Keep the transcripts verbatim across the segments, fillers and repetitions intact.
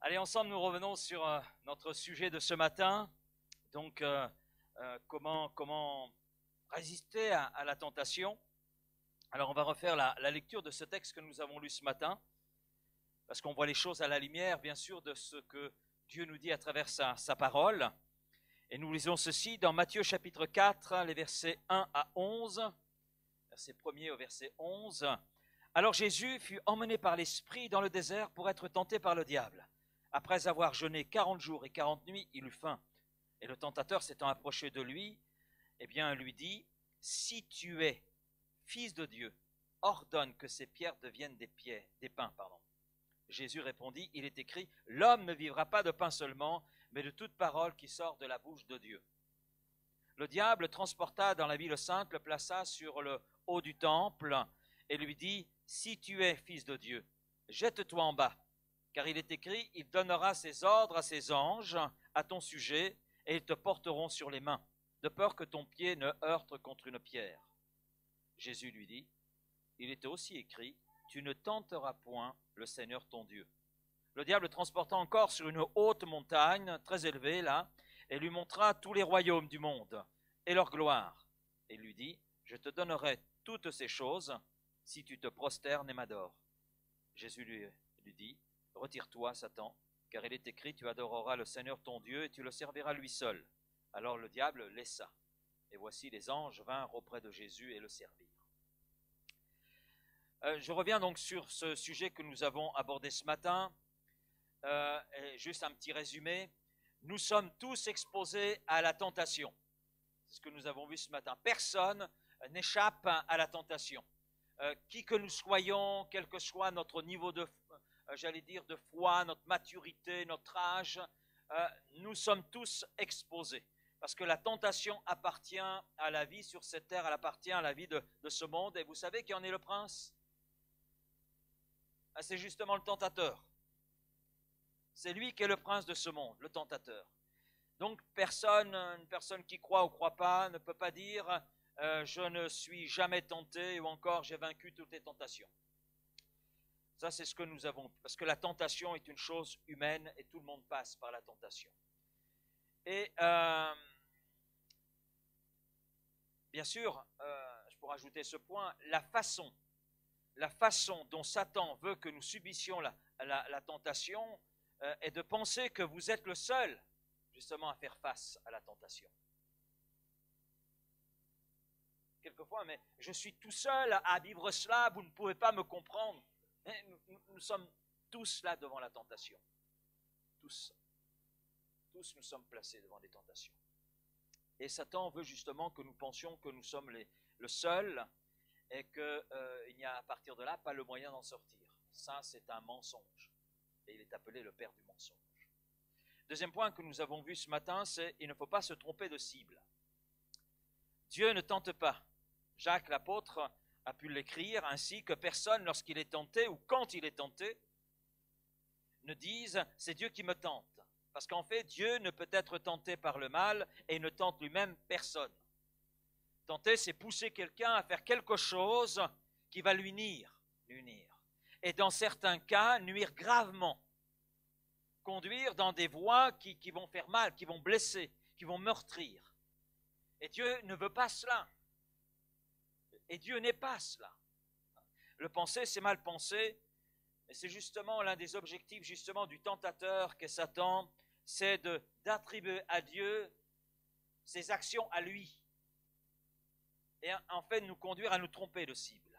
Allez, ensemble, nous revenons sur euh, notre sujet de ce matin. Donc, euh, euh, comment, comment résister à, à la tentation. Alors, on va refaire la, la lecture de ce texte que nous avons lu ce matin, parce qu'on voit les choses à la lumière, bien sûr, de ce que Dieu nous dit à travers sa, sa parole. Et nous lisons ceci dans Matthieu chapitre quatre, les versets un à onze, verset premier au verset onze. Alors Jésus fut emmené par l'Esprit dans le désert pour être tenté par le diable. Après avoir jeûné quarante jours et quarante nuits, il eut faim. Et le tentateur s'étant approché de lui, eh bien, lui dit, « Si tu es fils de Dieu, ordonne que ces pierres deviennent des, pieds, des pains. » pardon. Jésus répondit, « Il est écrit, l'homme ne vivra pas de pain seulement, mais de toute parole qui sort de la bouche de Dieu. » Le diable le transporta dans la ville sainte, le plaça sur le haut du temple et lui dit, « Si tu es fils de Dieu, jette-toi en bas. Car il est écrit, il donnera ses ordres à ses anges à ton sujet, et ils te porteront sur les mains, de peur que ton pied ne heurte contre une pierre. » Jésus lui dit, il était aussi écrit, tu ne tenteras point le Seigneur ton Dieu. Le diable le transporta encore sur une haute montagne, très élevée là, et lui montra tous les royaumes du monde et leur gloire. Et lui dit, je te donnerai toutes ces choses si tu te prosternes et m'adores. Jésus lui, lui dit, retire-toi, Satan, car il est écrit, tu adoreras le Seigneur ton Dieu et tu le serviras lui seul. Alors le diable laissa. Et voici les anges vinrent auprès de Jésus et le servirent. Euh, je reviens donc sur ce sujet que nous avons abordé ce matin. Euh, et juste un petit résumé. Nous sommes tous exposés à la tentation. C'est ce que nous avons vu ce matin. Personne n'échappe à la tentation. Euh, qui que nous soyons, quel que soit notre niveau de j'allais dire, de foi, notre maturité, notre âge, euh, nous sommes tous exposés. Parce que la tentation appartient à la vie sur cette terre, elle appartient à la vie de, de ce monde. Et vous savez qui en est le prince? C'est justement le tentateur. C'est lui qui est le prince de ce monde, le tentateur. Donc personne, une personne qui croit ou ne croit pas, ne peut pas dire euh, « je ne suis jamais tenté » ou encore « j'ai vaincu toutes les tentations ». Ça, c'est ce que nous avons, parce que la tentation est une chose humaine et tout le monde passe par la tentation. Et euh, bien sûr, euh, je pourrais ajouter ce point, la façon, la façon dont Satan veut que nous subissions la, la, la tentation euh, est de penser que vous êtes le seul, justement, à faire face à la tentation. Quelquefois, mais je suis tout seul à vivre cela, vous ne pouvez pas me comprendre. Nous, nous, nous sommes tous là devant la tentation. Tous. Tous nous sommes placés devant des tentations. Et Satan veut justement que nous pensions que nous sommes les, le seul et qu'il euh, n'y a à partir de là pas le moyen d'en sortir. Ça, c'est un mensonge. Et il est appelé le père du mensonge. Deuxième point que nous avons vu ce matin, c'est qu'il ne faut pas se tromper de cible. Dieu ne tente pas. Jacques l'apôtre a pu l'écrire ainsi que personne, lorsqu'il est tenté ou quand il est tenté, ne dise « c'est Dieu qui me tente ». Parce qu'en fait, Dieu ne peut être tenté par le mal et ne tente lui-même personne. Tenter, c'est pousser quelqu'un à faire quelque chose qui va lui nuire, lui nuire. Et dans certains cas, nuire gravement. Conduire dans des voies qui, qui vont faire mal, qui vont blesser, qui vont meurtrir. Et Dieu ne veut pas cela. Et Dieu n'est pas cela. Le penser, c'est mal penser. Et c'est justement l'un des objectifs justement du tentateur qu'est Satan, c'est de, d'attribuer à Dieu ses actions à lui. Et en fait, nous conduire à nous tromper de cible.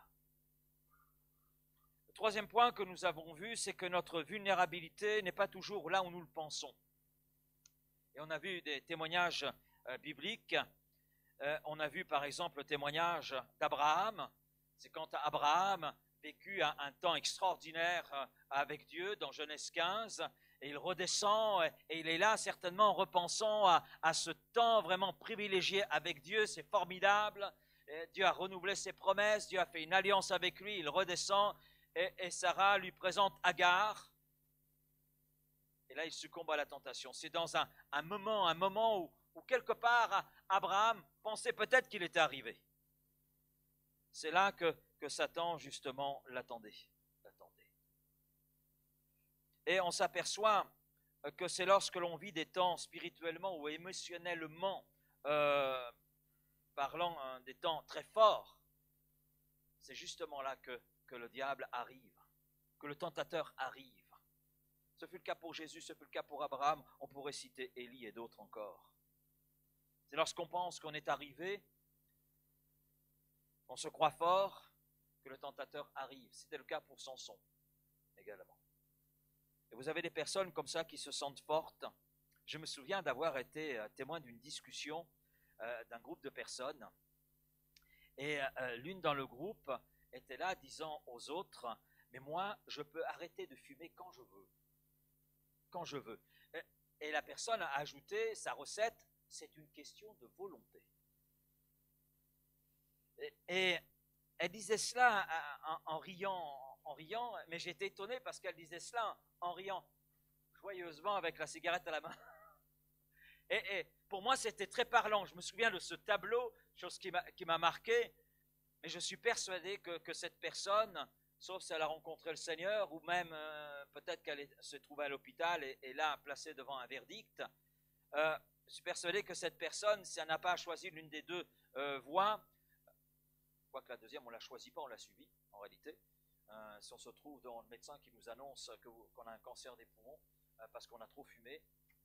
Le troisième point que nous avons vu, c'est que notre vulnérabilité n'est pas toujours là où nous le pensons. Et on a vu des témoignages euh, bibliques. Euh, on a vu par exemple le témoignage d'Abraham. C'est quand Abraham vécut un, un temps extraordinaire euh, avec Dieu dans Genèse quinze, et il redescend et, et il est là certainement en repensant à, à ce temps vraiment privilégié avec Dieu. C'est formidable. Et Dieu a renouvelé ses promesses, Dieu a fait une alliance avec lui, il redescend et, et Sarah lui présente Agar. Et là il succombe à la tentation. C'est dans un, un moment, un moment où où quelque part Abraham pensait peut-être qu'il était arrivé. C'est là que, que Satan justement l'attendait. l'attendait. Et on s'aperçoit que c'est lorsque l'on vit des temps spirituellement ou émotionnellement euh, parlant, hein, des temps très forts, c'est justement là que, que le diable arrive, que le tentateur arrive. Ce fut le cas pour Jésus, ce fut le cas pour Abraham, on pourrait citer Élie et d'autres encore. C'est lorsqu'on pense qu'on est arrivé, on se croit fort, que le tentateur arrive. C'était le cas pour Samson également. Et vous avez des personnes comme ça qui se sentent fortes. Je me souviens d'avoir été témoin d'une discussion euh, d'un groupe de personnes. Et euh, l'une dans le groupe était là disant aux autres, mais moi, je peux arrêter de fumer quand je veux. Quand je veux. Et la personne a ajouté sa recette, c'est une question de volonté. Et, et elle disait cela en, en, riant, en riant, mais j'étais étonné parce qu'elle disait cela en riant joyeusement avec la cigarette à la main. Et, et pour moi, c'était très parlant. Je me souviens de ce tableau, chose qui m'a, qui m'a marqué, mais je suis persuadé que, que cette personne, sauf si elle a rencontré le Seigneur, ou même euh, peut-être qu'elle est, se trouvait à l'hôpital et, et là, placée devant un verdict, euh, je suis persuadé que cette personne, si elle n'a pas choisi l'une des deux euh, voies, quoique la deuxième, on ne la choisit pas, on l'a subie, en réalité. Euh, si on se trouve dans le médecin qui nous annonce que, qu'on a un cancer des poumons euh, parce qu'on a trop fumé,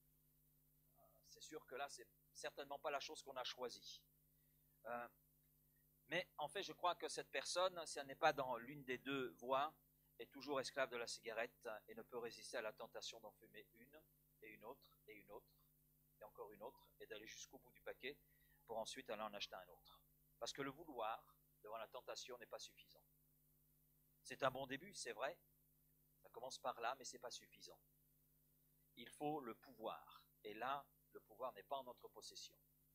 euh, c'est sûr que là, c'est certainement pas la chose qu'on a choisie. Euh, mais en fait, je crois que cette personne, si elle n'est pas dans l'une des deux voies, est toujours esclave de la cigarette et ne peut résister à la tentation d'en fumer une, et une autre, et une autre, et encore une autre, et d'aller jusqu'au bout du paquet pour ensuite aller en acheter un autre. Parce que le vouloir devant la tentation n'est pas suffisant. C'est un bon début, c'est vrai. Ça commence par là, mais ce n'est pas suffisant. Il faut le pouvoir. Et là, le pouvoir n'est pas en notre possession.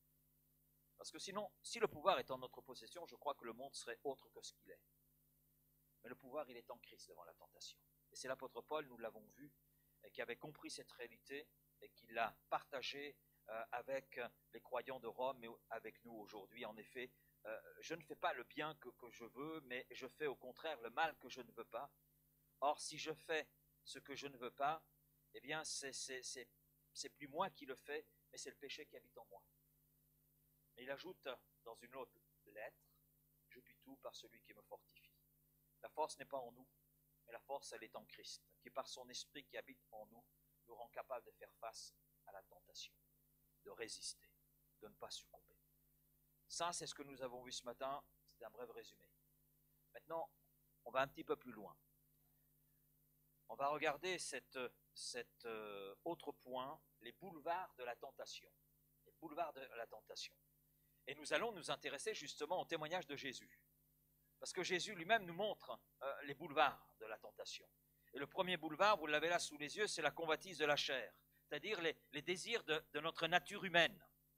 Parce que sinon, si le pouvoir est en notre possession, je crois que le monde serait autre que ce qu'il est. Mais le pouvoir, il est en Christ devant la tentation. Et c'est l'apôtre Paul, nous l'avons vu, qui avait compris cette réalité et qui l'a partagée avec les croyants de Rome et avec nous aujourd'hui. En effet, Euh, je ne fais pas le bien que, que je veux, mais je fais au contraire le mal que je ne veux pas. Or, si je fais ce que je ne veux pas, eh bien, c'est, c'est, c'est, c'est plus moi qui le fais, mais c'est le péché qui habite en moi. Et il ajoute dans une autre lettre, je puis tout par celui qui me fortifie. La force n'est pas en nous, mais la force, elle est en Christ, qui par son esprit qui habite en nous, nous rend capable de faire face à la tentation, de résister, de ne pas succomber. Ça, c'est ce que nous avons vu ce matin. C'est un bref résumé. Maintenant, on va un petit peu plus loin. On va regarder cet cette, euh, autre point, les boulevards de la tentation. Les boulevards de la tentation. Et nous allons nous intéresser justement au témoignage de Jésus. Parce que Jésus lui-même nous montre euh, les boulevards de la tentation. Et le premier boulevard, vous l'avez là sous les yeux, c'est la convoitise de la chair. C'est-à-dire les, les désirs de, de notre nature humaine.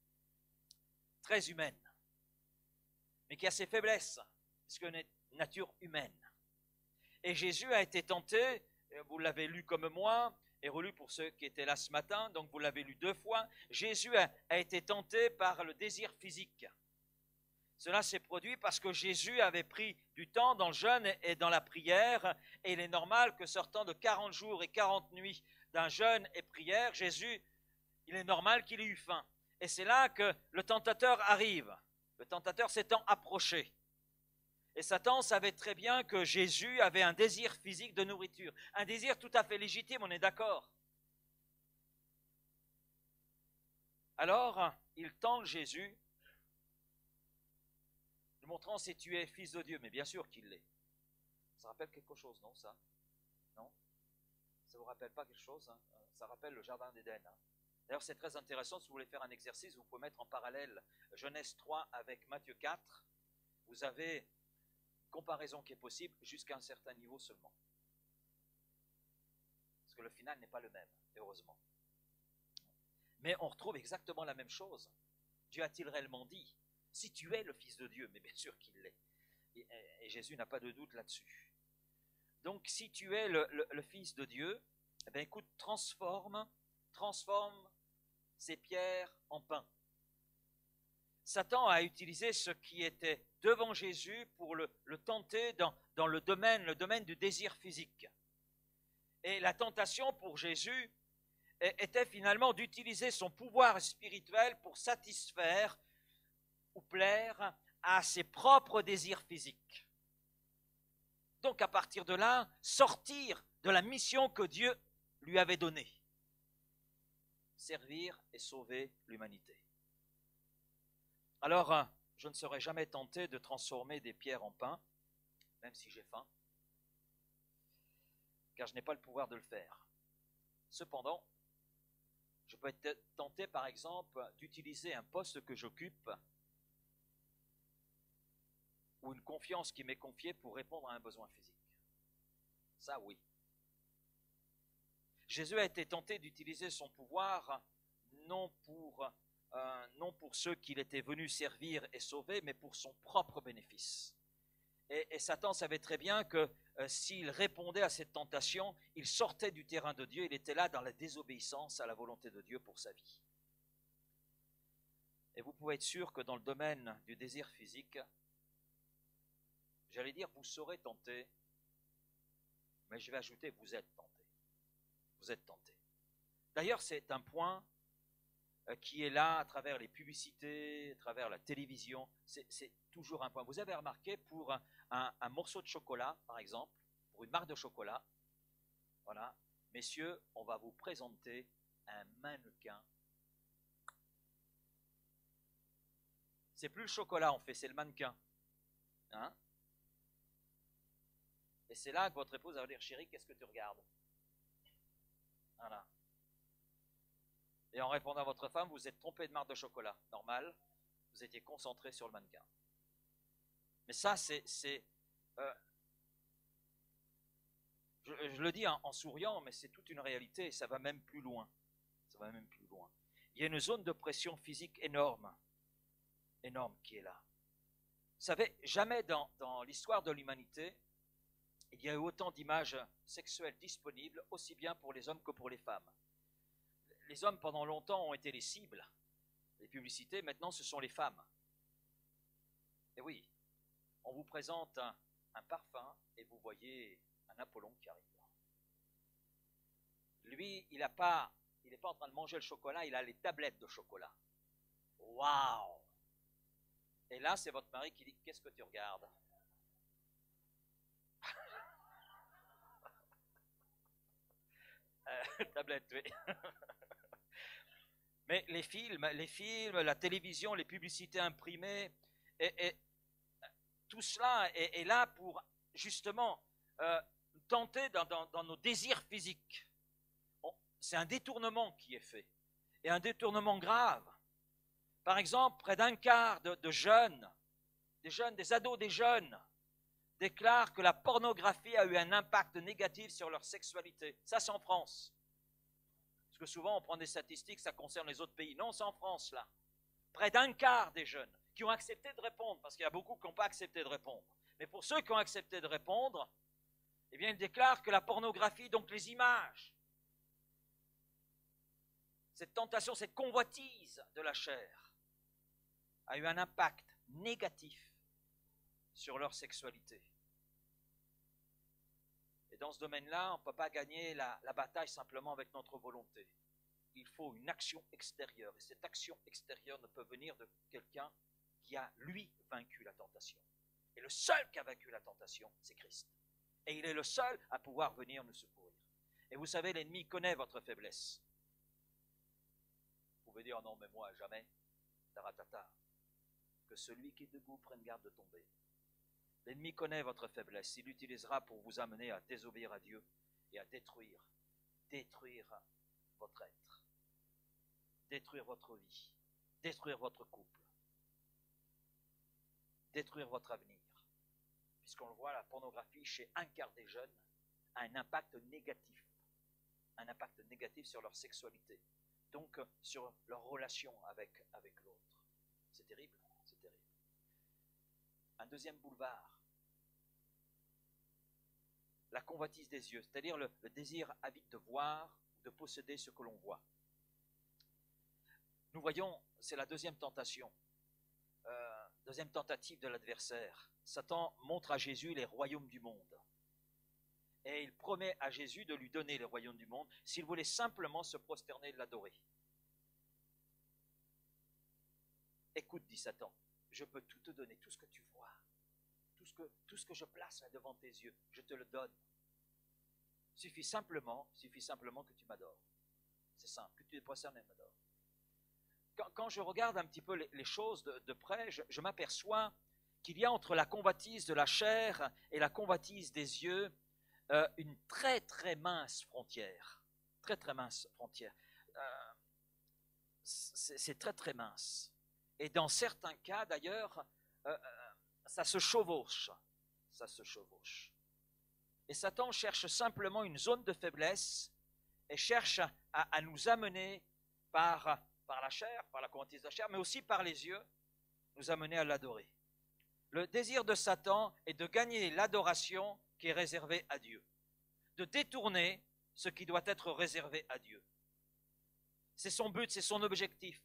Très humaine. Mais qui a ses faiblesses, puisqu'on est nature humaine. Et Jésus a été tenté, vous l'avez lu comme moi, et relu pour ceux qui étaient là ce matin, donc vous l'avez lu deux fois, Jésus a, a été tenté par le désir physique. Cela s'est produit parce que Jésus avait pris du temps dans le jeûne et dans la prière, et il est normal que sortant de quarante jours et quarante nuits d'un jeûne et prière, Jésus, il est normal qu'il ait eu faim. Et c'est là que le tentateur arrive. Le tentateur s'étant approché. Et Satan savait très bien que Jésus avait un désir physique de nourriture. Un désir tout à fait légitime, on est d'accord. Alors, il tente Jésus, lui montrant si tu es fils de Dieu. Mais bien sûr qu'il l'est. Ça rappelle quelque chose, non, ça? Non? Ça ne vous rappelle pas quelque chose, hein? Ça rappelle le jardin d'Éden. Hein? D'ailleurs, c'est très intéressant, si vous voulez faire un exercice, vous pouvez mettre en parallèle Genèse trois avec Matthieu quatre. Vous avez une comparaison qui est possible jusqu'à un certain niveau seulement. Parce que le final n'est pas le même, heureusement. Mais on retrouve exactement la même chose. Dieu a-t-il réellement dit, si tu es le Fils de Dieu, mais bien sûr qu'il l'est. Et, et Jésus n'a pas de doute là-dessus. Donc, si tu es le, le, le Fils de Dieu, eh bien, écoute, transforme, transforme ces pierres en pain. Satan a utilisé ce qui était devant Jésus pour le, le tenter dans, dans le domaine, le domaine du désir physique. Et la tentation pour Jésus était finalement d'utiliser son pouvoir spirituel pour satisfaire ou plaire à ses propres désirs physiques. Donc à partir de là, sortir de la mission que Dieu lui avait donnée. Servir et sauver l'humanité. Alors, je ne serai jamais tenté de transformer des pierres en pain, même si j'ai faim, car je n'ai pas le pouvoir de le faire. Cependant, je peux être tenté, par exemple, d'utiliser un poste que j'occupe ou une confiance qui m'est confiée pour répondre à un besoin physique. Ça, oui. Jésus a été tenté d'utiliser son pouvoir non pour, euh, non pour ceux qu'il était venu servir et sauver, mais pour son propre bénéfice. Et, et Satan savait très bien que euh, s'il répondait à cette tentation, il sortait du terrain de Dieu, il était là dans la désobéissance à la volonté de Dieu pour sa vie. Et vous pouvez être sûr que dans le domaine du désir physique, j'allais dire, vous serez tenté, mais je vais ajouter, vous êtes tenté. Vous êtes tenté. D'ailleurs, c'est un point qui est là à travers les publicités, à travers la télévision. C'est, c'est toujours un point. Vous avez remarqué, pour un, un, un morceau de chocolat, par exemple, pour une marque de chocolat, voilà, messieurs, on va vous présenter un mannequin. C'est plus le chocolat, en fait, c'est le mannequin. Hein? Et c'est là que votre épouse va dire, chérie, qu'est-ce que tu regardes? Voilà. Et en répondant à votre femme, vous êtes trompé de marque de chocolat. Normal, vous étiez concentré sur le mannequin. Mais ça, c'est... c'est euh, je, je le dis en, en souriant, mais c'est toute une réalité, et ça va même plus loin. Ça va même plus loin. Il y a une zone de pression physique énorme, énorme qui est là. Vous savez, jamais dans, dans l'histoire de l'humanité, il y a eu autant d'images sexuelles disponibles, aussi bien pour les hommes que pour les femmes. Les hommes, pendant longtemps, ont été les cibles. Les publicités, maintenant, ce sont les femmes. Et oui, on vous présente un, un parfum et vous voyez un Apollon qui arrive. Lui, il n'est pas, il n'est pas en train de manger le chocolat, il a les tablettes de chocolat. Waouh! Et là, c'est votre mari qui dit, qu'est-ce que tu regardes? euh, tablette, oui. Mais les films, les films, la télévision, les publicités imprimées, et, et tout cela est, est là pour justement euh, tenter dans, dans, dans nos désirs physiques. Bon, c'est un détournement qui est fait, et un détournement grave. Par exemple, près d'un quart de, de jeunes, des jeunes, des ados, des jeunes, déclarent que la pornographie a eu un impact négatif sur leur sexualité. Ça, c'est en France. Parce que souvent, on prend des statistiques, ça concerne les autres pays. Non, c'est en France, là. Près d'un quart des jeunes qui ont accepté de répondre, parce qu'il y a beaucoup qui n'ont pas accepté de répondre. Mais pour ceux qui ont accepté de répondre, eh bien, ils déclarent que la pornographie, donc les images, cette tentation, cette convoitise de la chair, a eu un impact négatif sur leur sexualité. Et dans ce domaine-là, on ne peut pas gagner la, la bataille simplement avec notre volonté. Il faut une action extérieure. Et cette action extérieure ne peut venir de quelqu'un qui a, lui, vaincu la tentation. Et le seul qui a vaincu la tentation, c'est Christ. Et il est le seul à pouvoir venir nous secourir. Et vous savez, l'ennemi connaît votre faiblesse. Vous pouvez dire, non, mais moi, jamais, taratata. Que celui qui est debout prenne garde de tomber. L'ennemi connaît votre faiblesse. Il l'utilisera pour vous amener à désobéir à Dieu et à détruire, détruire votre être, détruire votre vie, détruire votre couple, détruire votre avenir. Puisqu'on le voit, la pornographie, chez un quart des jeunes, a un impact négatif, un impact négatif sur leur sexualité, donc sur leur relation avec, avec l'autre. C'est terrible, c'est terrible. Un deuxième boulevard, la convoitise des yeux, c'est-à-dire le, le désir avide de voir, de posséder ce que l'on voit. Nous voyons, c'est la deuxième tentation, euh, deuxième tentative de l'adversaire. Satan montre à Jésus les royaumes du monde. Et il promet à Jésus de lui donner le royaume du monde s'il voulait simplement se prosterner et l'adorer. Écoute, dit Satan, je peux tout te donner, tout ce que tu vois, tout ce que, tout ce que je place là devant tes yeux, je te le donne. Suffit simplement, suffit simplement que tu m'adores. C'est simple, que tu te prosternes et m'adores. Quand, quand je regarde un petit peu les, les choses de, de près, je, je m'aperçois qu'il y a entre la convoitise de la chair et la convoitise des yeux euh, une très très mince frontière. Très très mince frontière. Euh, c'est, c'est très très mince. Et dans certains cas d'ailleurs, euh, ça se chevauche. Ça se chevauche. Et Satan cherche simplement une zone de faiblesse et cherche à, à nous amener par, par la chair, par la convoitise de la chair, mais aussi par les yeux, nous amener à l'adorer. Le désir de Satan est de gagner l'adoration qui est réservée à Dieu, de détourner ce qui doit être réservé à Dieu. C'est son but, c'est son objectif.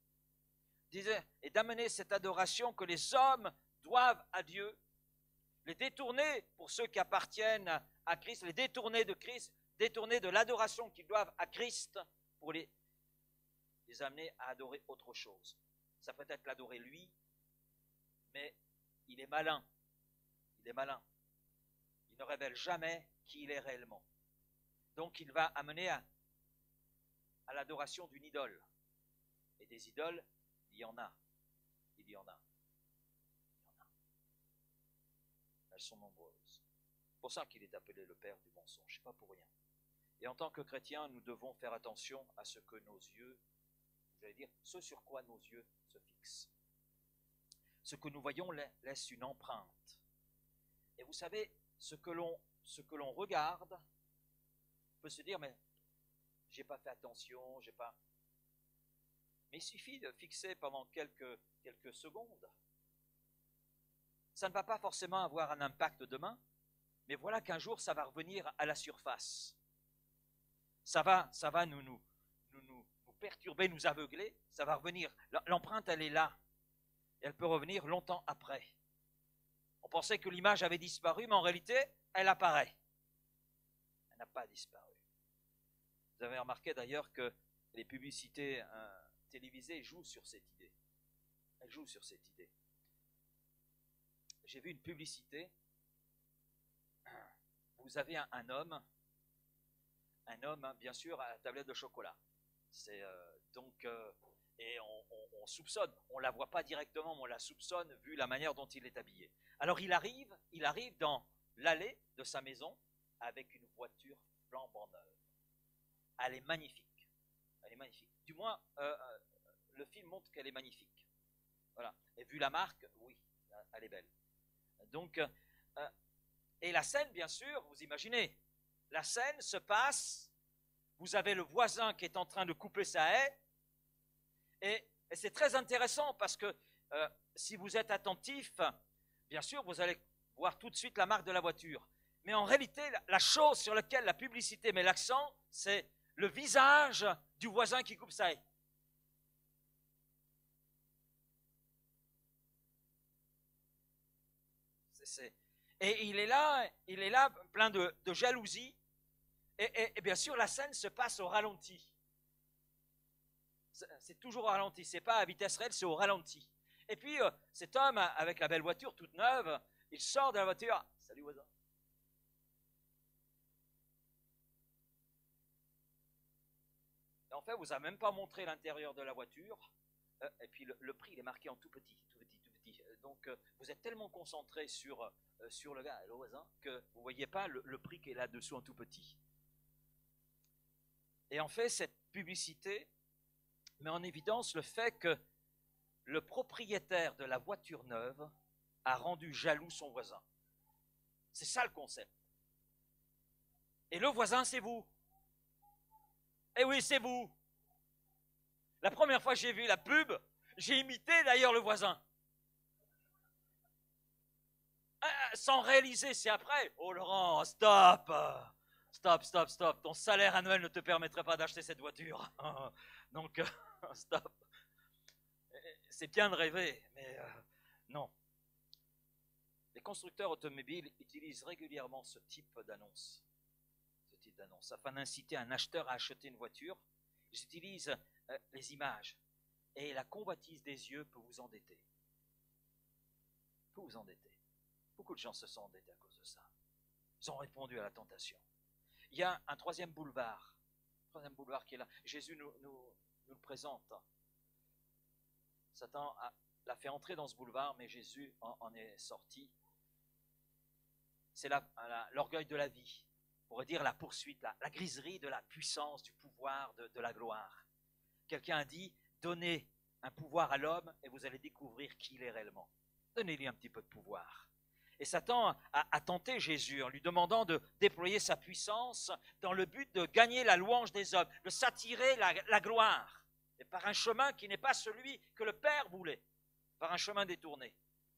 Et d'amener cette adoration que les hommes doivent à Dieu, les détourner pour ceux qui appartiennent à Christ, les détourner de Christ, détourner de l'adoration qu'ils doivent à Christ pour les, les amener à adorer autre chose. Ça peut être l'adorer lui, mais il est malin. Il est malin. Il ne révèle jamais qui il est réellement. Donc il va amener à, à l'adoration d'une idole. Et des idoles, il y en a. Il y en a. Il y en a. Elles sont nombreuses. C'est pour ça qu'il est appelé le père du mensonge, pas pour rien. Et en tant que chrétiens, nous devons faire attention à ce que nos yeux, j'allais dire, ce sur quoi nos yeux se fixent. Ce que nous voyons laisse une empreinte. Et vous savez, ce que l'on, ce que l'on regarde, on peut se dire, mais j'ai pas fait attention, j'ai pas... Mais il suffit de fixer pendant quelques, quelques secondes. Ça ne va pas forcément avoir un impact demain, mais voilà qu'un jour, ça va revenir à la surface. Ça va, ça va nous, nous, nous, nous, nous perturber, nous aveugler, ça va revenir. L'empreinte, elle est là. Elle peut revenir longtemps après. On pensait que l'image avait disparu, mais en réalité, elle apparaît. Elle n'a pas disparu. Vous avez remarqué d'ailleurs que les publicités euh, télévisées jouent sur cette idée. Elles jouent sur cette idée. J'ai vu une publicité. Vous avez un, un homme, un homme, bien sûr, à la tablette de chocolat. C'est euh, donc... Euh, Et on, on, on soupçonne, on ne la voit pas directement, mais on la soupçonne vu la manière dont il est habillé. Alors il arrive, il arrive dans l'allée de sa maison avec une voiture flambant neuve. Elle est magnifique. Elle est magnifique. Du moins, euh, le film montre qu'elle est magnifique. Voilà. Et vu la marque, oui, elle est belle. Donc, euh, et la scène, bien sûr, vous imaginez, la scène se passe, vous avez le voisin qui est en train de couper sa haie. Et, et c'est très intéressant parce que euh, si vous êtes attentif, bien sûr, vous allez voir tout de suite la marque de la voiture. Mais en réalité, la, la chose sur laquelle la publicité met l'accent, c'est le visage du voisin qui coupe sa haie. C'est, c'est... Et il est là, il est là plein de, de jalousie. Et, et, et bien sûr, la scène se passe au ralenti. C'est toujours au ralenti, c'est pas à vitesse réelle, c'est au ralenti. Et puis, euh, cet homme, avec la belle voiture toute neuve, il sort de la voiture. Salut voisin. Et en fait, vous n'avez même pas montré l'intérieur de la voiture. Euh, et puis, le, le prix, il est marqué en tout petit, tout petit, tout petit. Donc, euh, vous êtes tellement concentré sur, euh, sur le gars, le voisin, que vous ne voyez pas le, le prix qui est là-dessous en tout petit. Et en fait, cette publicité met en évidence le fait que le propriétaire de la voiture neuve a rendu jaloux son voisin. C'est ça le concept. Et le voisin, c'est vous. Eh oui, c'est vous. La première fois que j'ai vu la pub, j'ai imité d'ailleurs le voisin. Ah, sans réaliser, c'est après. Oh Laurent, stop. Stop, stop, stop. Ton salaire annuel ne te permettrait pas d'acheter cette voiture. Donc, stop. C'est bien de rêver, mais euh, non. Les constructeurs automobiles utilisent régulièrement ce type d'annonce. d'annonce. Afin d'inciter un acheteur à acheter une voiture, ils utilisent euh, les images. Et la convoitise des yeux peut vous endetter. Peut vous endetter. Beaucoup de gens se sont endettés à cause de ça. Ils ont répondu à la tentation. Il y a un troisième boulevard. Un troisième boulevard qui est là. Jésus nous, nous, nous le présente. Satan a, l'a fait entrer dans ce boulevard, mais Jésus en, en est sorti. C'est la, la, l'orgueil de la vie. On pourrait dire la poursuite, la, la griserie de la puissance, du pouvoir, de, de la gloire. Quelqu'un a dit, donnez un pouvoir à l'homme et vous allez découvrir qui il est réellement. Donnez-lui un petit peu de pouvoir. Et Satan a, a tenté Jésus en lui demandant de déployer sa puissance dans le but de gagner la louange des hommes, de s'attirer la, la gloire, et par un chemin qui n'est pas celui que le Père voulait, par un chemin détourné.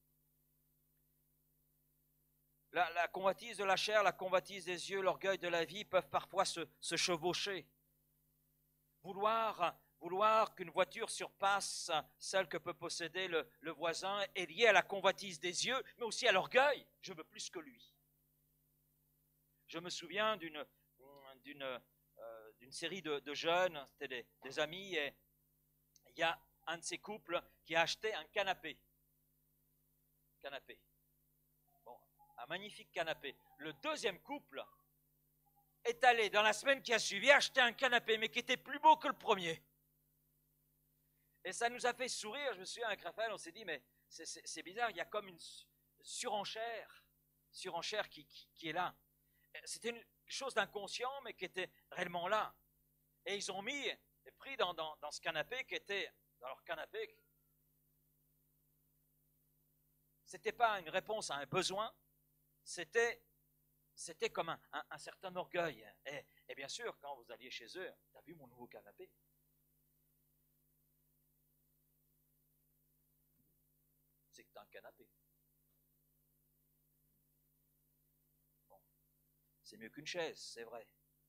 La, la convoitise de la chair, la convoitise des yeux, l'orgueil de la vie peuvent parfois se, se chevaucher. Vouloir, vouloir qu'une voiture surpasse celle que peut posséder le, le voisin est lié à la convoitise des yeux, mais aussi à l'orgueil. Je veux plus que lui. Je me souviens d'une, d'une, euh, d'une série de, de jeunes, c'était des, des amis, et il y a un de ces couples qui a acheté un canapé. Canapé. Bon, un magnifique canapé. Le deuxième couple est allé dans la semaine qui a suivi acheter un canapé, mais qui était plus beau que le premier. Et ça nous a fait sourire. Je me souviens avec Raphaël, on s'est dit, mais c'est, c'est, c'est bizarre, il y a comme une surenchère, surenchère qui, qui, qui est là. C'était une chose d'inconscient, mais qui était réellement là. Et ils ont mis, et pris dans, dans, dans ce canapé qui était, dans leur canapé, c'était pas une réponse à un besoin, c'était, c'était comme un, un, un certain orgueil. Et, et bien sûr, quand vous alliez chez eux, t'as vu mon nouveau canapé? C'est que t'as un canapé. Bon, c'est mieux qu'une chaise, c'est vrai.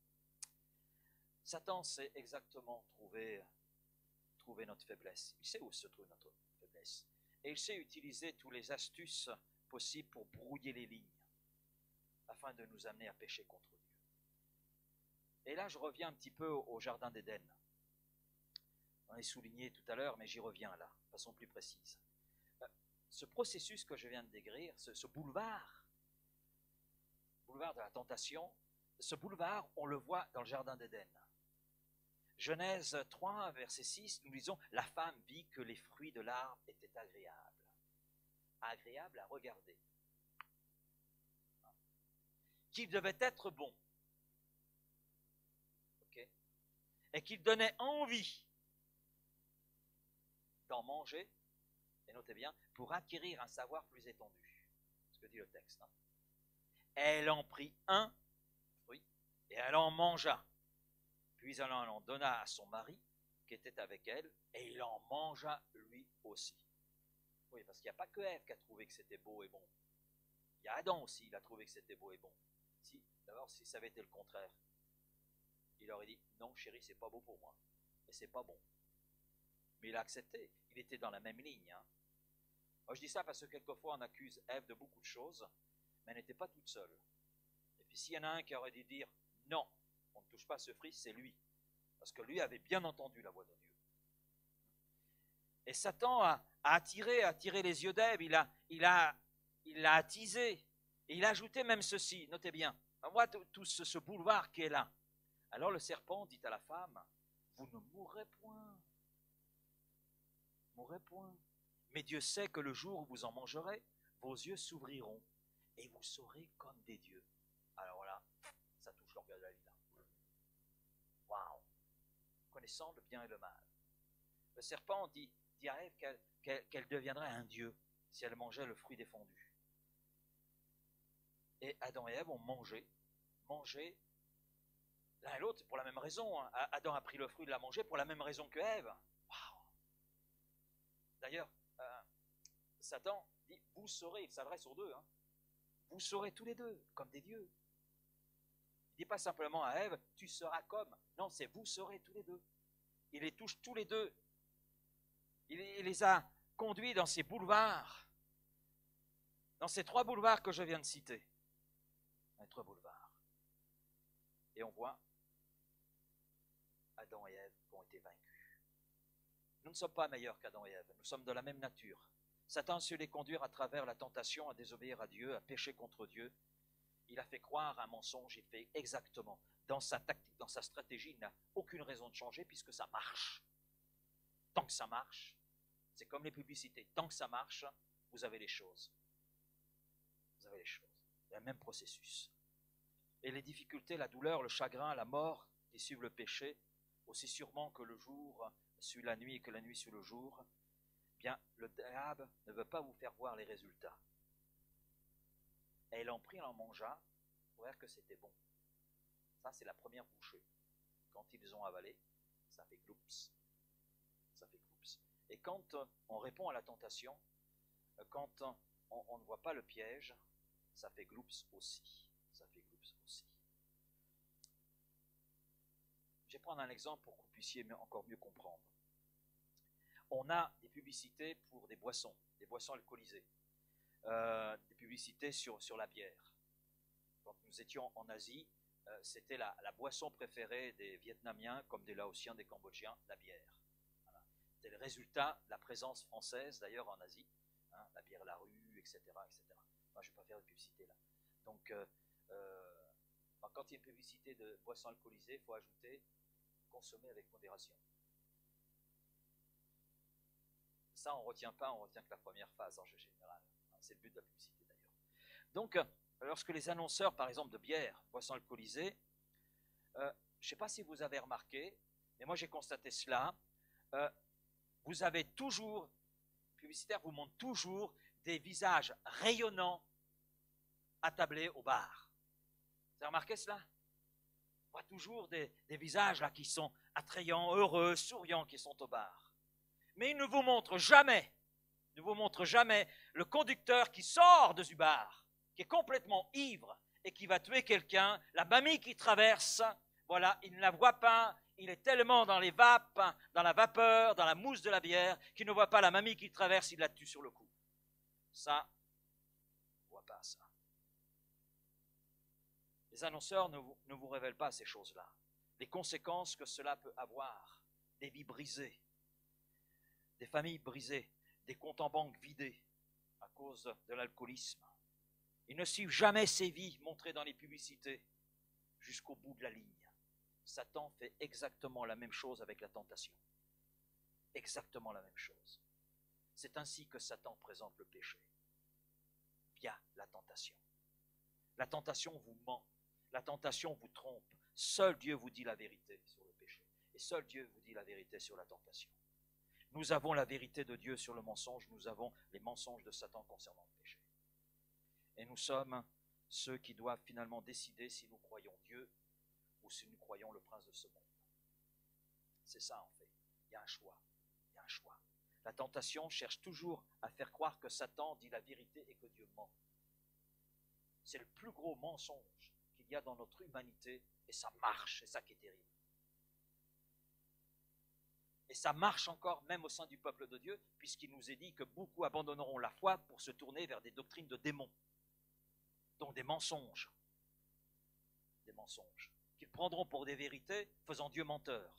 Satan sait exactement trouver, trouver notre faiblesse. Il sait où se trouve notre faiblesse. Et il sait utiliser toutes les astuces possibles pour brouiller les lignes, afin de nous amener à pécher contre Dieu. Et là, je reviens un petit peu au jardin d'Éden. On l'a souligné tout à l'heure, mais j'y reviens là, de façon plus précise. Ce processus que je viens de décrire, ce, ce boulevard, boulevard de la tentation, ce boulevard, on le voit dans le jardin d'Éden. Genèse trois, verset six, nous lisons « La femme vit que les fruits de l'arbre étaient agréables. » Agréables à regarder. Qu'ils devaient être bons. Okay. Et qu'ils donnaient envie d'en manger, et notez bien, pour acquérir un savoir plus étendu. C'est ce que dit le texte. Hein. Elle en prit un fruit, et elle en mangea. Puis elle en donna à son mari, qui était avec elle, et il en mangea lui aussi. Oui, parce qu'il n'y a pas que Ève qui a trouvé que c'était beau et bon. Il y a Adam aussi, il a trouvé que c'était beau et bon. Si, d'abord, si ça avait été le contraire, il aurait dit, non chérie, c'est pas beau pour moi, et c'est pas bon. Mais il a accepté, il était dans la même ligne. Hein. Moi, je dis ça parce que quelquefois on accuse Ève de beaucoup de choses, mais elle n'était pas toute seule. Et puis s'il y en a un qui aurait dû dire, non, on ne touche pas à ce fruit, c'est lui. Parce que lui avait bien entendu la voix de Dieu. Et Satan a, a attiré, a attiré les yeux d'Ève, il a, il a, il l'a attisé. Et il a ajouté même ceci, notez bien. On voit tout, tout ce, ce boulevard qui est là. Alors le serpent dit à la femme, vous ne mourrez point. Mourrez point. Mais Dieu sait que le jour où vous en mangerez, vos yeux s'ouvriront et vous serez comme des dieux. Alors là, ça touche l'orgueil de la vie. Waouh! Connaissant le bien et le mal. Le serpent dit, dit à Ève qu'elle, qu'elle, qu'elle deviendrait un dieu si elle mangeait le fruit défendu. Et Adam et Ève ont mangé, mangé l'un et l'autre pour la même raison. Hein. Adam a pris le fruit de la manger pour la même raison que Ève. Waouh! D'ailleurs, euh, Satan dit, vous serez, il s'adresse aux deux, hein, vous serez tous les deux comme des dieux. Il ne dit pas simplement à Ève, tu seras comme. Non, c'est vous serez tous les deux. Il les touche tous les deux. Il, il les a conduits dans ces boulevards, dans ces trois boulevards que je viens de citer. Les trois boulevards. Et on voit Adam et Ève qui ont été vaincus. Nous ne sommes pas meilleurs qu'Adam et Ève, nous sommes de la même nature. Satan a su les conduire à travers la tentation à désobéir à Dieu, à pécher contre Dieu. Il a fait croire un mensonge, il fait exactement. Dans sa tactique, dans sa stratégie, il n'a aucune raison de changer puisque ça marche. Tant que ça marche, c'est comme les publicités, tant que ça marche, vous avez les choses. Vous avez les choses. Il y a le même processus. Et les difficultés, la douleur, le chagrin, la mort qui suivent le péché, aussi sûrement que le jour suit la nuit et que la nuit suit le jour, eh bien, le diable ne veut pas vous faire voir les résultats. Et il en prit, il en mangea, pour voir que c'était bon. Ça, c'est la première bouchée. Quand ils ont avalé, ça fait gloups. Ça fait gloups. Et quand on répond à la tentation, quand on, on ne voit pas le piège, ça fait gloups aussi. Ça fait gloups aussi. Je vais prendre un exemple pour que vous puissiez encore mieux comprendre. On a des publicités pour des boissons, des boissons alcoolisées, euh, des publicités sur, sur la bière. Quand nous étions en Asie, euh, c'était la, la boisson préférée des Vietnamiens comme des Laotiens, des Cambodgiens, la bière. Voilà. C'était le résultat de la présence française d'ailleurs en Asie, hein, la bière La Rue, et cetera et cetera. Moi, je ne vais pas faire de publicité là. Donc, euh, euh, quand il y a une publicité de boissons alcoolisées, il faut ajouter consommer avec modération. Ça, on ne retient pas, on retient que la première phase en général. C'est le but de la publicité d'ailleurs. Donc, lorsque les annonceurs, par exemple, de bière, boissons alcoolisées, euh, je ne sais pas si vous avez remarqué, mais moi j'ai constaté cela, euh, vous avez toujours, le publicitaire vous montre toujours des visages rayonnants attablés au bar. Vous avez remarqué cela? On voit toujours des, des visages là qui sont attrayants, heureux, souriants, qui sont au bar. Mais il ne vous montre jamais, ne vous montre jamais le conducteur qui sort de ce bar, qui est complètement ivre et qui va tuer quelqu'un, la mamie qui traverse, voilà, il ne la voit pas, il est tellement dans les vapes, dans la vapeur, dans la mousse de la bière, qu'il ne voit pas la mamie qui traverse, il la tue sur le coup. Ça, on ne voit pas ça. Les annonceurs ne vous, ne vous révèlent pas ces choses-là, les conséquences que cela peut avoir, des vies brisées, des familles brisées, des comptes en banque vidés à cause de l'alcoolisme. Ils ne suivent jamais ces vies montrées dans les publicités jusqu'au bout de la ligne. Satan fait exactement la même chose avec la tentation. Exactement la même chose. C'est ainsi que Satan présente le péché, via la tentation. La tentation vous ment, la tentation vous trompe. Seul Dieu vous dit la vérité sur le péché. Et seul Dieu vous dit la vérité sur la tentation. Nous avons la vérité de Dieu sur le mensonge, nous avons les mensonges de Satan concernant le péché. Et nous sommes ceux qui doivent finalement décider si nous croyons Dieu ou si nous croyons le prince de ce monde. C'est ça en fait, il y a un choix, il y a un choix. La tentation cherche toujours à faire croire que Satan dit la vérité et que Dieu ment. C'est le plus gros mensonge qu'il y a dans notre humanité et ça marche, c'est ça qui est terrible. Et ça marche encore même au sein du peuple de Dieu, puisqu'il nous est dit que beaucoup abandonneront la foi pour se tourner vers des doctrines de démons, donc des mensonges, des mensonges, qu'ils prendront pour des vérités, faisant Dieu menteur.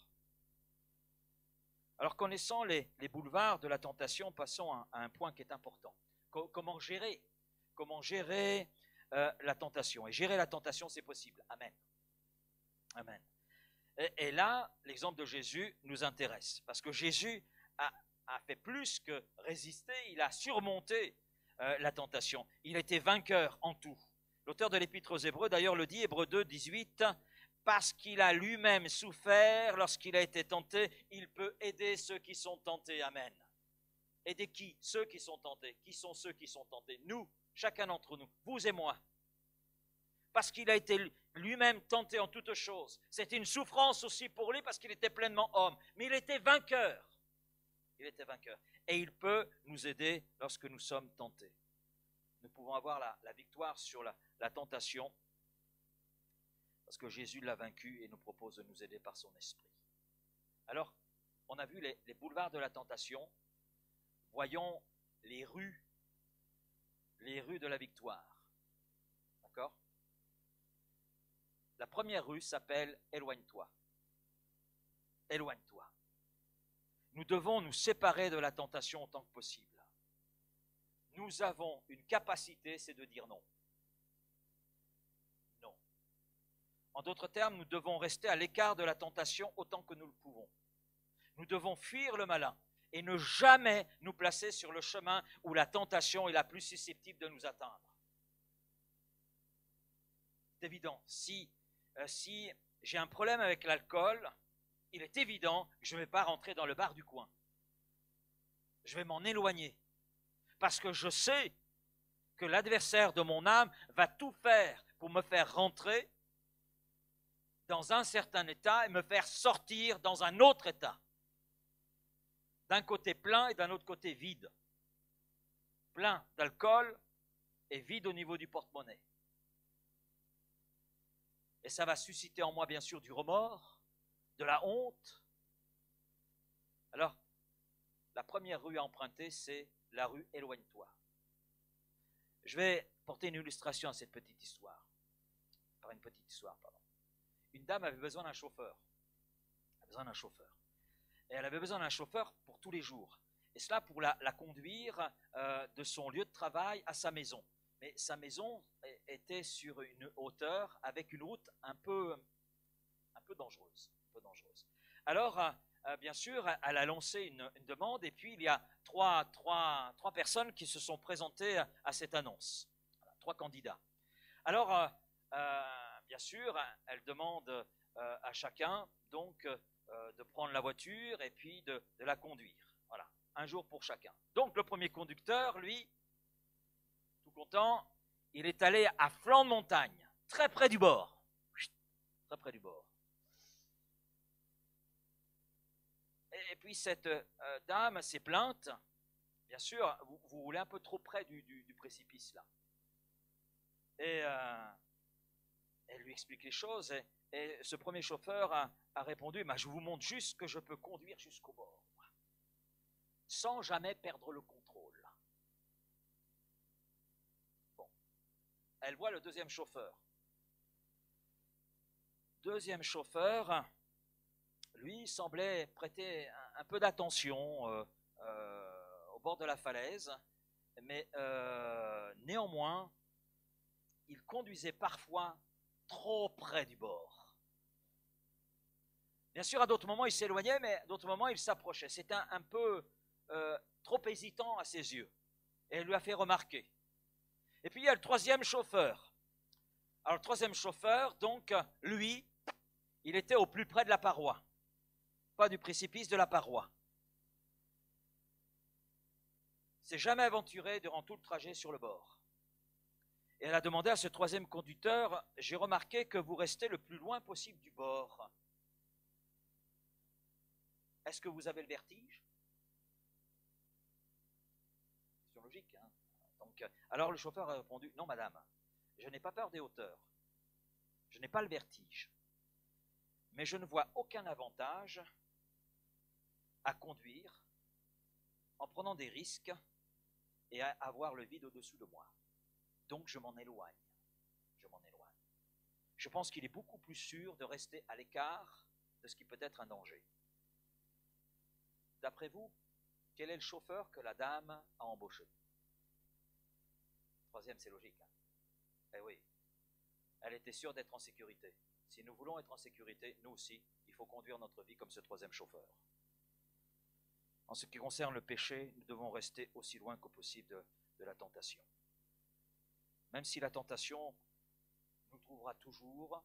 Alors connaissant les, les boulevards de la tentation, passons à, à un point qui est important. Co- comment gérer, comment gérer euh, la tentation? Et gérer la tentation, c'est possible. Amen. Amen. Et, et là, l'exemple de Jésus nous intéresse, parce que Jésus a, a fait plus que résister, il a surmonté euh, la tentation. Il était vainqueur en tout. L'auteur de l'Épître aux Hébreux, d'ailleurs, le dit, Hébreux deux, dix-huit, parce qu'il a lui-même souffert lorsqu'il a été tenté, il peut aider ceux qui sont tentés. Amen. Aider qui? Ceux qui sont tentés. Qui sont ceux qui sont tentés? Nous, chacun d'entre nous, vous et moi. Parce qu'il a été lui-même tenté en toutes choses. C'était une souffrance aussi pour lui parce qu'il était pleinement homme. Mais il était vainqueur. Il était vainqueur. Et il peut nous aider lorsque nous sommes tentés. Nous pouvons avoir la, la victoire sur la, la tentation parce que Jésus l'a vaincu et nous propose de nous aider par son esprit. Alors, on a vu les, les boulevards de la tentation. Voyons les rues, les rues de la victoire. D'accord ? La première rue s'appelle « Éloigne-toi ». Éloigne-toi. Nous devons nous séparer de la tentation autant que possible. Nous avons une capacité, c'est de dire non. Non. En d'autres termes, nous devons rester à l'écart de la tentation autant que nous le pouvons. Nous devons fuir le malin et ne jamais nous placer sur le chemin où la tentation est la plus susceptible de nous atteindre. C'est évident. Si, euh, si j'ai un problème avec l'alcool, il est évident que je ne vais pas rentrer dans le bar du coin. Je vais m'en éloigner. Parce que je sais que l'adversaire de mon âme va tout faire pour me faire rentrer dans un certain état et me faire sortir dans un autre état. D'un côté plein et d'un autre côté vide. Plein d'alcool et vide au niveau du porte-monnaie. Et ça va susciter en moi bien sûr du remords, de la honte. Alors, la première rue à emprunter, c'est la rue « Éloigne-toi ». Je vais porter une illustration à cette petite histoire. Par une petite histoire, pardon. Une dame avait besoin d'un chauffeur. Elle avait besoin d'un chauffeur. Et elle avait besoin d'un chauffeur pour tous les jours. Et cela pour la, la conduire euh, de son lieu de travail à sa maison. Mais sa maison était sur une hauteur avec une route un peu, un peu dangereuse. Un peu dangereuse. Alors, euh, bien sûr, elle a lancé une, une demande et puis il y a trois, trois, trois personnes qui se sont présentées à cette annonce. Voilà, trois candidats. Alors, euh, euh, bien sûr, elle demande euh, à chacun donc euh, de prendre la voiture et puis de, de la conduire. Voilà, un jour pour chacun. Donc, le premier conducteur, lui, tout content, il est allé à flanc de montagne, très près du bord. Très près du bord. Et puis cette euh, dame s'est plainte, bien sûr, vous, vous roulez un peu trop près du, du, du précipice là. Et euh, elle lui explique les choses et, et ce premier chauffeur a, a répondu, bah, je vous montre juste que je peux conduire jusqu'au bord, sans jamais perdre le contrôle. Bon, elle voit le deuxième chauffeur. Deuxième chauffeur, lui semblait prêter un, un peu d'attention euh, euh, au bord de la falaise, mais euh, néanmoins, il conduisait parfois trop près du bord. Bien sûr, à d'autres moments, il s'éloignait, mais à d'autres moments, il s'approchait. C'était un, un peu euh, trop hésitant à ses yeux. Et elle lui a fait remarquer. Et puis, il y a le troisième chauffeur. Alors, le troisième chauffeur, donc, lui, il était au plus près de la paroi. Pas du précipice, de la paroi. S'est jamais aventuré durant tout le trajet sur le bord. Et elle a demandé à ce troisième conducteur, j'ai remarqué que vous restez le plus loin possible du bord. Est-ce que vous avez le vertige? C'est logique, hein? Donc, alors le chauffeur a répondu, non madame, je n'ai pas peur des hauteurs. Je n'ai pas le vertige. Mais je ne vois aucun avantage à conduire en prenant des risques et à avoir le vide au-dessus de moi. Donc je m'en éloigne. Je m'en éloigne. Je pense qu'il est beaucoup plus sûr de rester à l'écart de ce qui peut être un danger. D'après vous, quel est le chauffeur que la dame a embauché? Troisième, c'est logique. Hein? Eh oui, elle était sûre d'être en sécurité. Si nous voulons être en sécurité, nous aussi, il faut conduire notre vie comme ce troisième chauffeur. En ce qui concerne le péché, nous devons rester aussi loin que possible de, de la tentation. Même si la tentation nous trouvera toujours,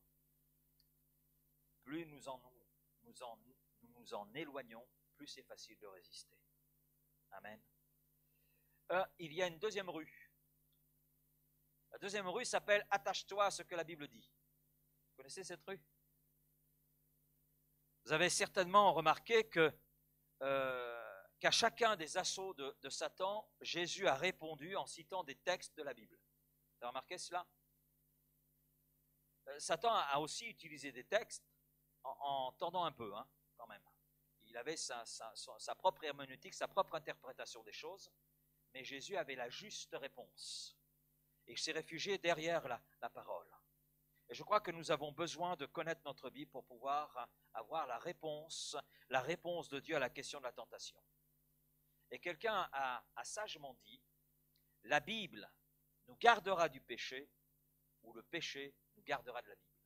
plus nous en, nous en, nous nous en éloignons, plus c'est facile de résister. Amen. Euh, il y a une deuxième rue. La deuxième rue s'appelle « Attache-toi à ce que la Bible dit ». Vous connaissez cette rue? Vous avez certainement remarqué que euh, qu'à chacun des assauts de, de Satan, Jésus a répondu en citant des textes de la Bible. Vous avez remarqué cela? euh, Satan a aussi utilisé des textes en, en tordant un peu, hein, quand même. Il avait sa, sa, sa propre herméneutique, sa propre interprétation des choses, mais Jésus avait la juste réponse. Et il s'est réfugié derrière la, la parole. Et je crois que nous avons besoin de connaître notre Bible pour pouvoir avoir la réponse, la réponse de Dieu à la question de la tentation. Et quelqu'un a, a sagement dit, la Bible nous gardera du péché ou le péché nous gardera de la Bible.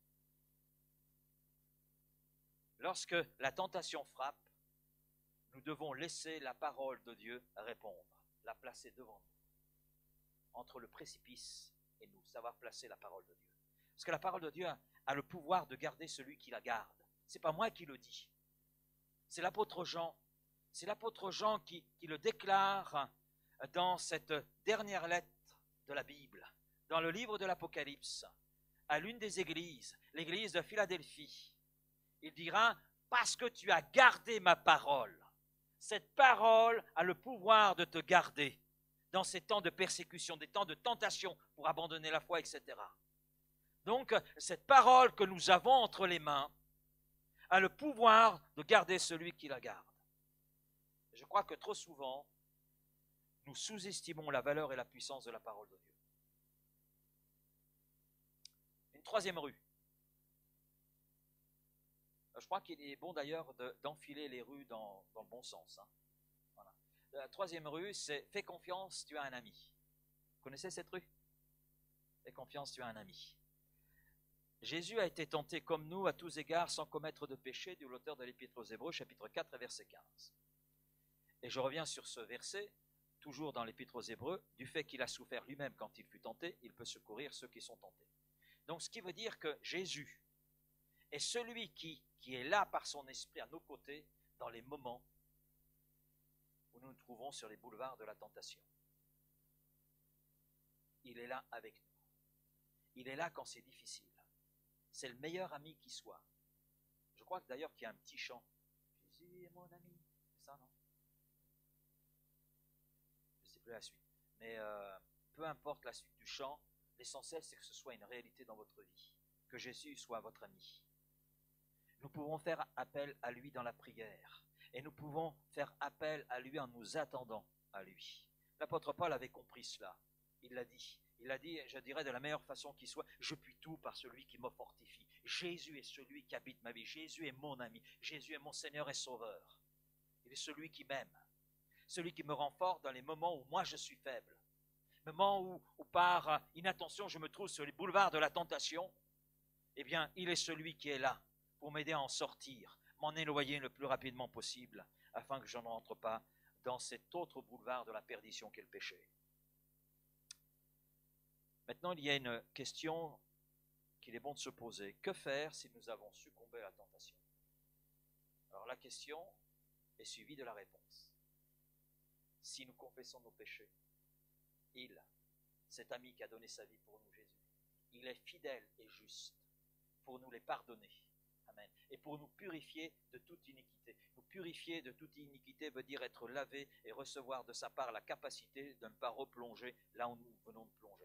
Lorsque la tentation frappe, nous devons laisser la parole de Dieu répondre, la placer devant nous, entre le précipice et nous, savoir placer la parole de Dieu. Parce que la parole de Dieu a, a le pouvoir de garder celui qui la garde. Ce n'est pas moi qui le dis, c'est l'apôtre Jean. C'est l'apôtre Jean qui, qui le déclare dans cette dernière lettre de la Bible, dans le livre de l'Apocalypse, à l'une des églises, l'église de Philadelphie. Il dira, parce que tu as gardé ma parole, cette parole a le pouvoir de te garder dans ces temps de persécution, des temps de tentation pour abandonner la foi, et cetera. Donc, cette parole que nous avons entre les mains a le pouvoir de garder celui qui la garde. Je crois que trop souvent, nous sous-estimons la valeur et la puissance de la parole de Dieu. Une troisième rue. Je crois qu'il est bon d'ailleurs de, d'enfiler les rues dans, dans le bon sens. Hein. Voilà. La troisième rue, c'est « Fais confiance, tu as un ami ». Vous connaissez cette rue? « Fais confiance, tu as un ami ». Jésus a été tenté comme nous à tous égards sans commettre de péché, dit l'auteur de l'Épître aux Hébreux, chapitre quatre, verset quinze. Et je reviens sur ce verset, toujours dans l'Épître aux Hébreux, du fait qu'il a souffert lui-même quand il fut tenté, il peut secourir ceux qui sont tentés. Donc ce qui veut dire que Jésus est celui qui, qui est là par son esprit à nos côtés dans les moments où nous nous trouvons sur les boulevards de la tentation. Il est là avec nous. Il est là quand c'est difficile. C'est le meilleur ami qui soit. Je crois que d'ailleurs qu'il y a un petit chant. Jésus est mon ami. C'est ça, non? Je ne sais plus la suite. Mais euh, peu importe la suite du chant, l'essentiel c'est que ce soit une réalité dans votre vie. Que Jésus soit votre ami. Nous pouvons faire appel à lui dans la prière. Et nous pouvons faire appel à lui en nous attendant à lui. L'apôtre Paul avait compris cela. Il l'a dit. Il l'a dit, je dirais, de la meilleure façon qui soit, je puis tout par celui qui me fortifie. Jésus est celui qui habite ma vie. Jésus est mon ami. Jésus est mon Seigneur et Sauveur. Il est celui qui m'aime. Celui qui me rend fort dans les moments où moi je suis faible. Moments où, où par inattention je me trouve sur les boulevards de la tentation. Eh bien, il est celui qui est là pour m'aider à en sortir, m'en éloigner le plus rapidement possible, afin que je ne rentre pas dans cet autre boulevard de la perdition qu'est le péché. Maintenant, il y a une question qu'il est bon de se poser. Que faire si nous avons succombé à la tentation? Alors la question est suivie de la réponse. Si nous confessons nos péchés, il, cet ami qui a donné sa vie pour nous, Jésus, il est fidèle et juste pour nous les pardonner. Amen. Et pour nous purifier de toute iniquité. Nous purifier de toute iniquité veut dire être lavé et recevoir de sa part la capacité de ne pas replonger là où nous venons de plonger.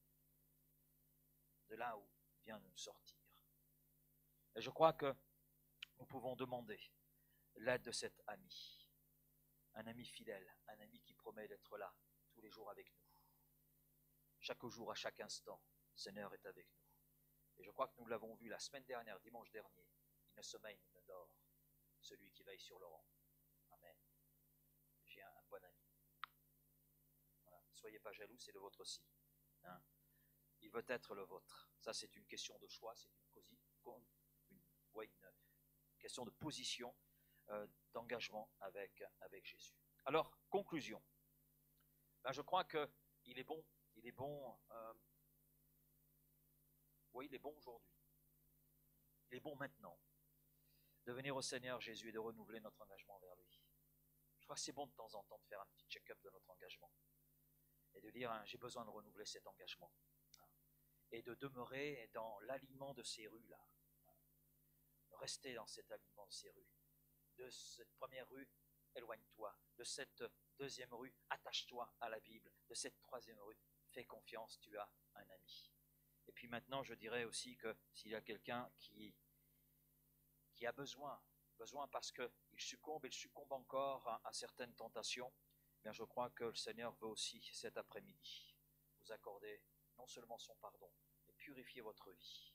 De là où vient nous sortir. Et je crois que nous pouvons demander l'aide de cet ami. Un ami fidèle, un ami qui promet d'être là tous les jours avec nous. Chaque jour, à chaque instant, le Seigneur est avec nous. Et je crois que nous l'avons vu la semaine dernière, dimanche dernier. Il ne sommeille ni ne dort, celui qui veille sur le rang. Amen. J'ai un, un bon ami. Voilà. Ne soyez pas jaloux, c'est le vôtre aussi. Hein? Il veut être le vôtre. Ça, c'est une question de choix, c'est une, une, ouais, une question de position, euh, d'engagement avec, avec Jésus. Alors, conclusion. Ben, je crois qu'il est bon, il est bon, euh, oui, il est bon aujourd'hui. Il est bon maintenant de venir au Seigneur Jésus et de renouveler notre engagement vers lui. Je crois que c'est bon de temps en temps de faire un petit check-up de notre engagement et de dire, hein, j'ai besoin de renouveler cet engagement. Et de demeurer dans l'alignement de ces rues-là. Rester dans cet alignement de ces rues. De cette première rue, éloigne-toi. De cette deuxième rue, attache-toi à la Bible. De cette troisième rue, fais confiance, tu as un ami. Et puis maintenant, je dirais aussi que s'il y a quelqu'un qui, qui a besoin, besoin parce qu'il succombe, il succombe encore à, à certaines tentations, bien je crois que le Seigneur veut aussi cet après-midi vous accorder non seulement son pardon, purifier votre vie.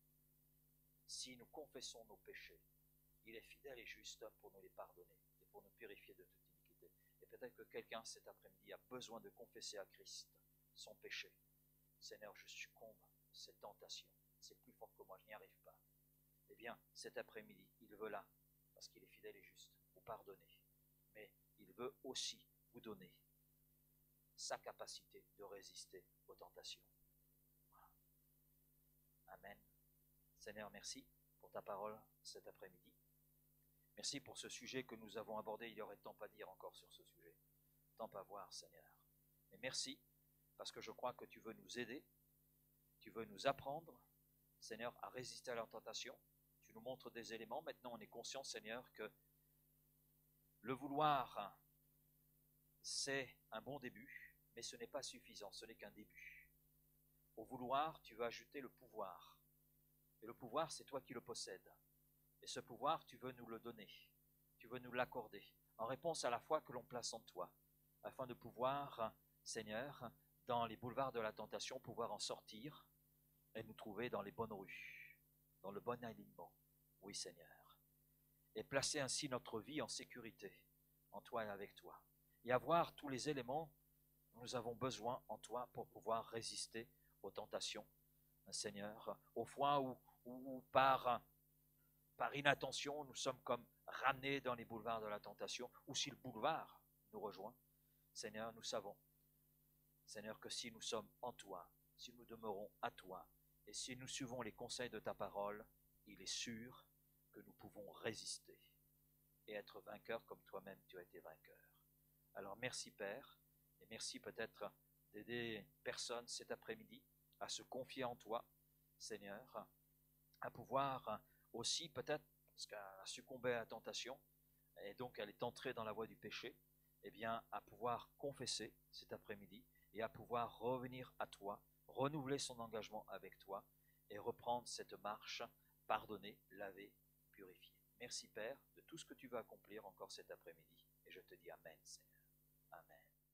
Si nous confessons nos péchés, il est fidèle et juste pour nous les pardonner et pour nous purifier de toute iniquité. Et peut-être que quelqu'un cet après-midi a besoin de confesser à Christ son péché. Seigneur, je succombe à cette tentation. C'est plus fort que moi, je n'y arrive pas. Eh bien, cet après-midi, il veut là, parce qu'il est fidèle et juste, vous pardonner. Mais il veut aussi vous donner sa capacité de résister aux tentations. Voilà. Amen. Seigneur, merci pour ta parole cet après-midi. Merci pour ce sujet que nous avons abordé. Il y aurait tant à dire encore sur ce sujet, tant à voir, Seigneur. Mais merci, parce que je crois que tu veux nous aider, tu veux nous apprendre, Seigneur, à résister à la tentation. Tu nous montres des éléments. Maintenant, on est conscient, Seigneur, que le vouloir, c'est un bon début, mais ce n'est pas suffisant, ce n'est qu'un début. Au vouloir, tu veux ajouter le pouvoir. Et le pouvoir, c'est toi qui le possèdes. Et ce pouvoir, tu veux nous le donner. Tu veux nous l'accorder, en réponse à la foi que l'on place en toi, afin de pouvoir, Seigneur, dans les boulevards de la tentation, pouvoir en sortir et nous trouver dans les bonnes rues, dans le bon alignement. Oui, Seigneur. Et placer ainsi notre vie en sécurité, en toi et avec toi. Et avoir tous les éléments dont nous avons besoin en toi pour pouvoir résister aux tentations, Seigneur, aux fois où, où, où par, par inattention, nous sommes comme ramenés dans les boulevards de la tentation, ou si le boulevard nous rejoint. Seigneur, nous savons, Seigneur, que si nous sommes en toi, si nous demeurons à toi, et si nous suivons les conseils de ta parole, il est sûr que nous pouvons résister et être vainqueurs comme toi-même tu as été vainqueur. Alors merci Père, et merci peut-être d'aider personne cet après-midi à se confier en toi, Seigneur, à pouvoir aussi peut-être, parce qu'elle a succombé à la tentation, et donc elle est entrée dans la voie du péché, eh bien à pouvoir confesser cet après-midi et à pouvoir revenir à toi, renouveler son engagement avec toi et reprendre cette marche, pardonner, laver, purifier. Merci Père de tout ce que tu veux accomplir encore cet après-midi et je te dis Amen Seigneur. Amen.